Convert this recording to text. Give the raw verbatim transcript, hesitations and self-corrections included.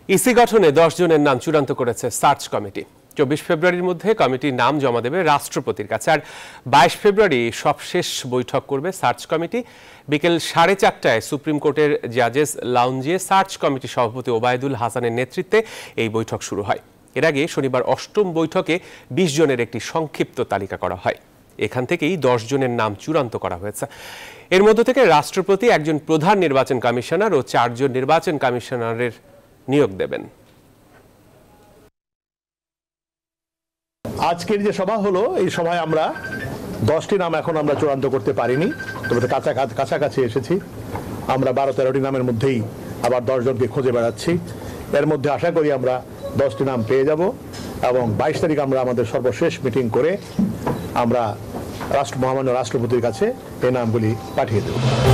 EC গঠনে দশ জনের নাম চূড়ান্ত করেছে সার্চ কমিটি। চব্বিশ ফেব্রুয়ারির মধ্যে কমিটির নাম জমা দেবে রাষ্ট্রপতির কাছে, আর বাইশ ফেব্রুয়ারি সবশেষ বৈঠক করবে সার্চ কমিটি। বিকেল সাড়ে চারটায় সুপ্রিম কোর্টের জাজেস লাউঞ্জে সার্চ কমিটির সভাপতি ওবায়দুল হাসানের নেতৃত্বে এই বৈঠক শুরু হয়। এর আগে শনিবার অষ্টম বৈঠকে বিশ জনের একটি সংক্ষিপ্ত তালিকা করা হয়। এখান থেকেই দশ জনের নাম চূড়ান্ত করা হয়েছে। এর মধ্য থেকে রাষ্ট্রপতি একজন প্রধান নির্বাচন কমিশনার ও চারজন নির্বাচন কমিশনারের নিয়োগ দেবেন। আজকের যে সভা হলো, এই সভায় আমরা দশটি নাম এখন আমরা চূড়ান্ত করতে পারিনি, তবে কাছাকাছি এসেছি। আমরা বারো তেরোটি নামের মধ্যেই আবার দশ জনকে খুঁজে বেড়াচ্ছি। এর মধ্যে আশা করি আমরা দশটি নাম পেয়ে যাব এবং বাইশ তারিখ আমরা আমাদের সর্বশেষ মিটিং করে আমরা রাষ্ট্র মহামান্য রাষ্ট্রপতির কাছে এই নামগুলি পাঠিয়ে দেব।